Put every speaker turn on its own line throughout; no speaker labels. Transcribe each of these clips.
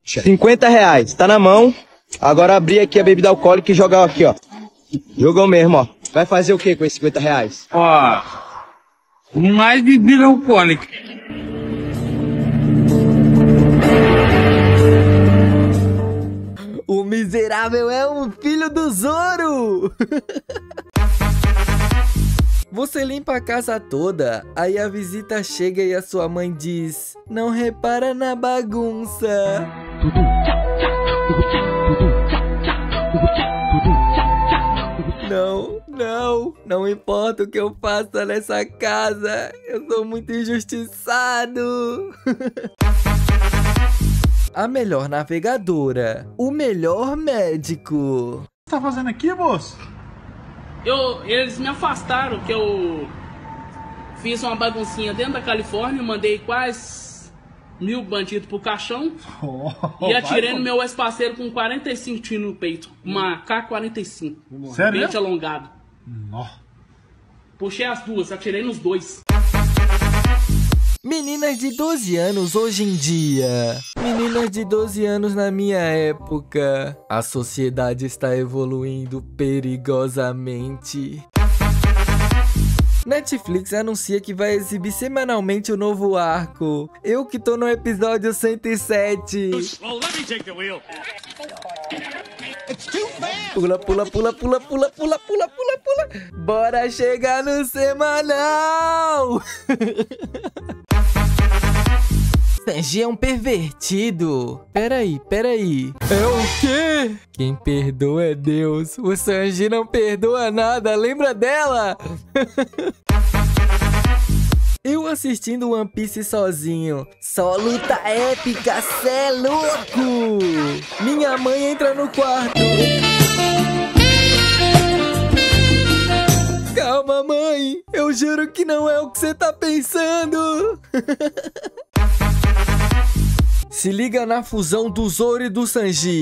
R$50, tá na mão. Agora abrir aqui a bebida alcoólica e jogar aqui, ó. Jogou mesmo, ó. Vai fazer o que com esses R$50?
Ó, mais bebida alcoólica.
O miserável é um filho do Zoro! Você limpa a casa toda, aí a visita chega e a sua mãe diz: não repara na bagunça. Não importa o que eu faça nessa casa, eu sou muito injustiçado. A melhor navegadora, o melhor médico.
O que você tá fazendo aqui, moço?
Eles me afastaram, que eu fiz uma baguncinha dentro da Califórnia, mandei quase 1000 bandidos pro caixão e atirei no meu ex-parceiro com 45 tiros no peito, uma K-45.
Sério?
Pente alongado.
Nossa.
Puxei as duas, atirei nos dois.
Meninas de 12 anos hoje em dia. Meninas de 12 anos na minha época. A sociedade está evoluindo perigosamente. Netflix anuncia que vai exibir semanalmente o novo arco. Eu que tô no episódio 107. Pula, pula, pula, pula, pula, pula, pula, pula, pula. Bora chegar no semanal! Sanji é um pervertido. Peraí. É o quê? Quem perdoa é Deus. O Sanji não perdoa nada. Lembra dela? Eu assistindo One Piece sozinho. Só luta épica, cê é louco. Minha mãe entra no quarto. Calma, mãe. Eu juro que não é o que você tá pensando. Se liga na fusão do Zoro e do Sanji.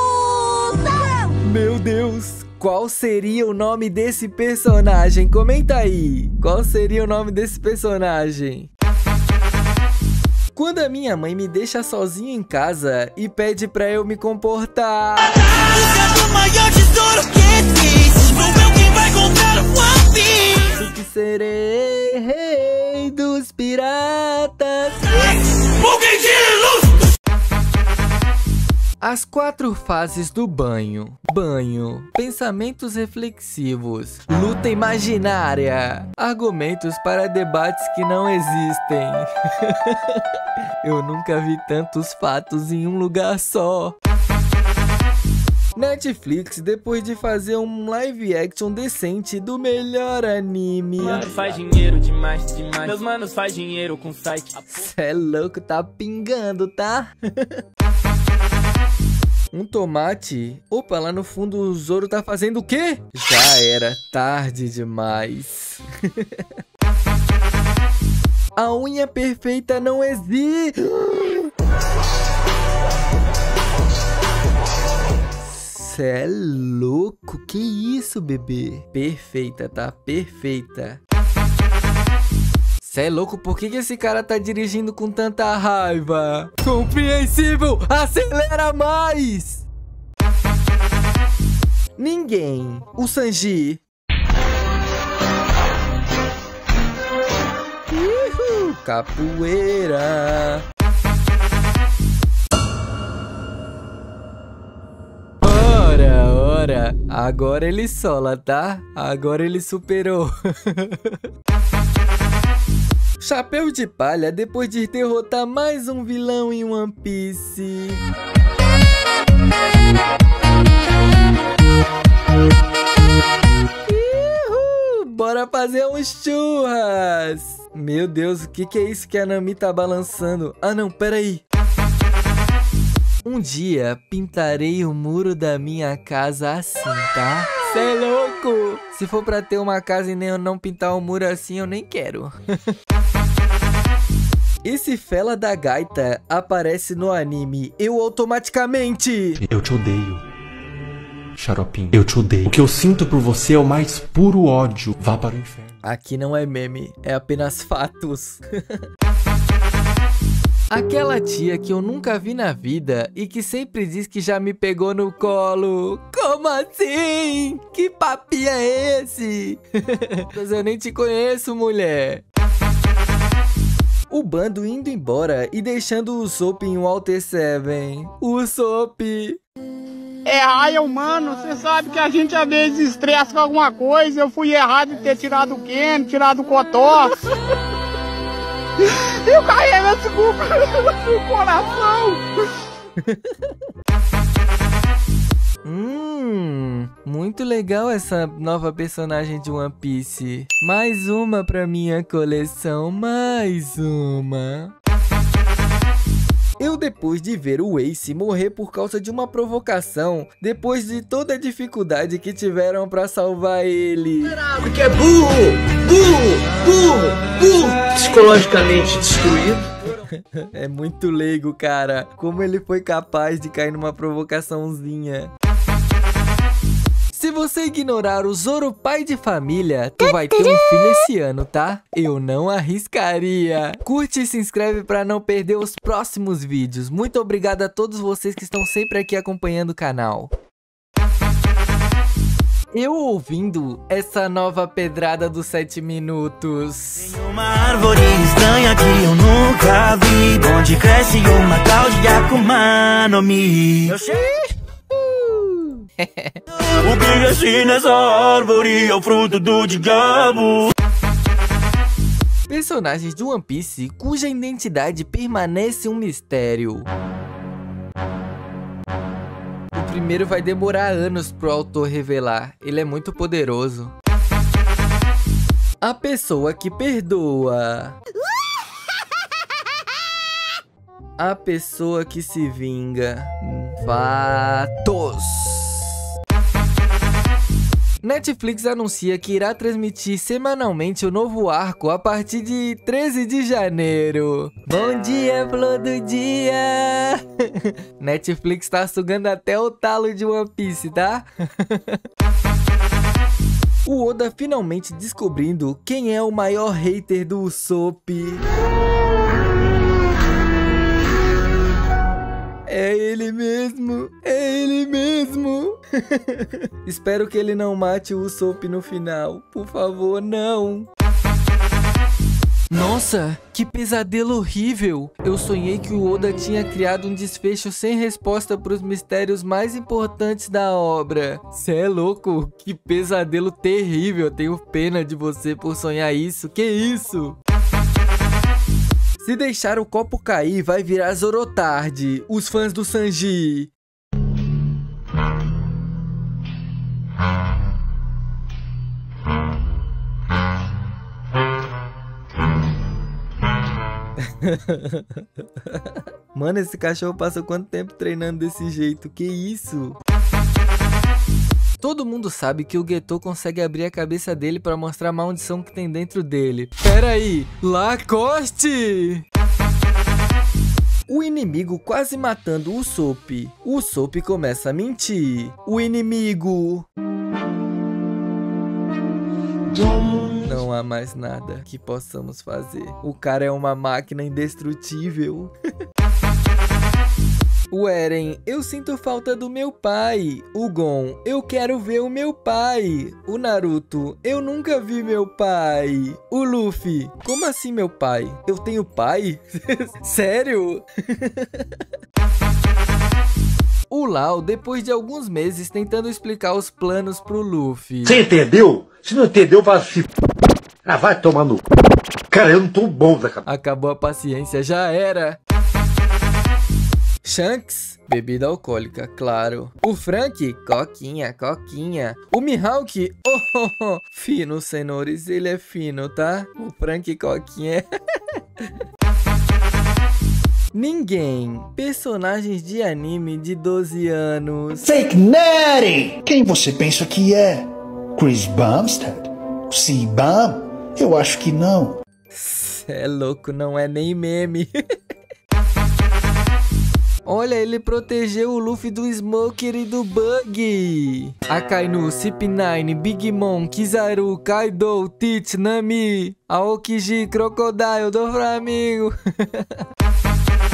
Meu Deus, qual seria o nome desse personagem? Comenta aí. Qual seria o nome desse personagem? Quando a minha mãe me deixa sozinho em casa e pede pra eu me comportar. Busca do maior tesouro que existe. Sou eu quem vai contar o One Piece. Que serei rei dos piratas. As 4 fases do banho. Banho, pensamentos reflexivos, luta imaginária, argumentos para debates que não existem. Eu nunca vi tantos fatos em um lugar só. Netflix, depois de fazer um live action decente do melhor anime.
Mano, faz dinheiro demais. Meus manos faz dinheiro com site.
Cê é louco, tá pingando, tá? Um tomate? Opa, lá no fundo o Zoro tá fazendo o quê? Já era tarde demais. A unha perfeita não existe. Cê é louco? Que isso, bebê? Perfeita, tá? Perfeita. Cê é louco? Por que esse cara tá dirigindo com tanta raiva? Compreensível! Acelera mais! Ninguém. O Sanji. Capoeira. Ora. Agora ele sola, tá? Agora ele superou. Chapéu de Palha depois de derrotar mais um vilão em One Piece. Bora fazer uns churras. Meu Deus, o que é isso que a Nami tá balançando? Ah não, peraí. Um dia pintarei o muro da minha casa assim, tá? Cê é louco! Se for pra ter uma casa e nem eu não pintar o muro assim, eu nem quero. Esse fela da gaita aparece no anime. Eu automaticamente...
Eu te odeio, Xaropim. Eu te odeio. O que eu sinto por você é o mais puro ódio. Vá para o inferno.
Aqui não é meme, é apenas fatos. Aquela tia que eu nunca vi na vida e que sempre diz que já me pegou no colo. Como assim? Que papinho é esse? Mas eu nem te conheço, mulher. O bando indo embora e deixando o Usopp em Water 7. Usopp.
Raio, mano, você sabe que a gente às vezes estressa com alguma coisa. Eu fui errado em ter tirado o Ken, tirado o Cotó. Eu carrego esse culpa no coração.
Muito legal essa nova personagem de One Piece. Mais uma pra minha coleção, mais uma. Eu, depois de ver o Ace morrer por causa de uma provocação, depois de toda a dificuldade que tiveram pra salvar ele.
Porque é burro! Psicologicamente destruído.
É muito leigo, cara. Como ele foi capaz de cair numa provocaçãozinha. Se você ignorar o Zoro pai de família, tu vai ter um filho esse ano, tá? Eu não arriscaria. Curte e se inscreve pra não perder os próximos vídeos. Muito obrigado a todos vocês que estão sempre aqui acompanhando o canal. Eu ouvindo essa nova pedrada dos 7 minutos.
Tem uma árvore estranha que eu nunca vi, onde cresce uma tal de Akuma no Mi. O que cresce nessa árvore é o fruto do diabo.
Personagens de One Piece cuja identidade permanece um mistério. O primeiro vai demorar anos pro autor revelar, ele é muito poderoso. A pessoa que perdoa. A pessoa que se vinga. Fatos. Netflix anuncia que irá transmitir semanalmente o novo arco a partir de 13 de janeiro. Bom dia, flor do dia! Netflix tá sugando até o talo de One Piece, tá? O Oda finalmente descobrindo quem é o maior hater do Usopp. É ele mesmo, é ele mesmo. Espero que ele não mate o Usopp no final, por favor, não. Nossa, que pesadelo horrível. Eu sonhei que o Oda tinha criado um desfecho sem resposta para os mistérios mais importantes da obra. Cê é louco, que pesadelo terrível. Eu tenho pena de você por sonhar isso, que isso? Se deixar o copo cair, vai virar Zorotarde, os fãs do Sanji. Mano, esse cachorro passa quanto tempo treinando desse jeito? Que isso? Todo mundo sabe que o Geto consegue abrir a cabeça dele pra mostrar a maldição que tem dentro dele. Pera aí, Lacoste! O inimigo quase matando o Usopp. O Usopp começa a mentir. O inimigo... Não há mais nada que possamos fazer. O cara é uma máquina indestrutível. O Eren, eu sinto falta do meu pai. O Gon, eu quero ver o meu pai. O Naruto, eu nunca vi meu pai. O Luffy, como assim meu pai? Eu tenho pai? Sério? O Lau, depois de alguns meses tentando explicar os planos pro Luffy.
Você entendeu? Se não entendeu, vai se... Ah, vai tomar no... Cara, eu não tô bom da cabeça.
Acabou a paciência, já era. Shanks, bebida alcoólica, claro. O Frank, coquinha, coquinha. O Mihawk, fino, senhores, ele é fino, tá? O Frank, coquinha. Ninguém. Personagens de anime de 12 anos.
Fake Natty! Quem você pensa que é? Chris Bumstead? C-Bum? Eu acho que não.
Cê é louco, não é nem meme. Olha, ele protegeu o Luffy do Smoker e do Bug. Akainu, CP9, Big Mom, Kizaru, Kaido, Teach, Nami, Aokiji, Crocodile do Flamengo.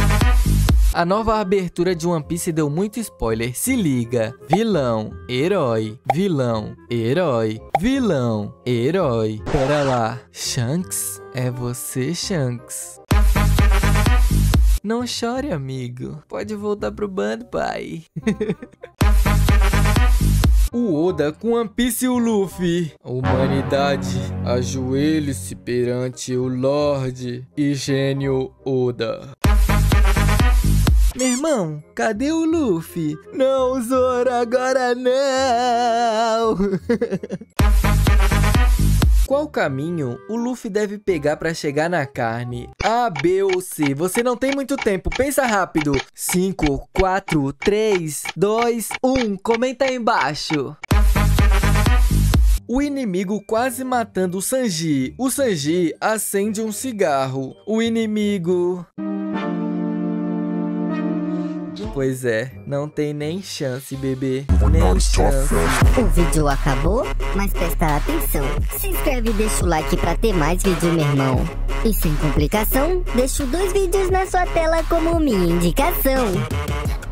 A nova abertura de One Piece deu muito spoiler, se liga. Vilão, herói, vilão, herói, vilão, herói. Pera lá, Shanks? É você, Shanks? Não chore, amigo. Pode voltar pro bando, pai. O Oda com One Piece e o Luffy. Humanidade, ajoelhe-se perante o Lorde e Gênio Oda. Meu irmão, cadê o Luffy? Não, Zoro, agora não! Qual caminho o Luffy deve pegar para chegar na carne? A, B ou C? Você não tem muito tempo, pensa rápido. 5, 4, 3, 2, 1. Comenta aí embaixo. O inimigo quase matando o Sanji. O Sanji acende um cigarro. O inimigo... Pois é, não tem nem chance, bebê. Nem chance.
O vídeo acabou, mas presta atenção. Se inscreve e deixa o like pra ter mais vídeo, meu irmão. E sem complicação, deixo 2 vídeos na sua tela como minha indicação.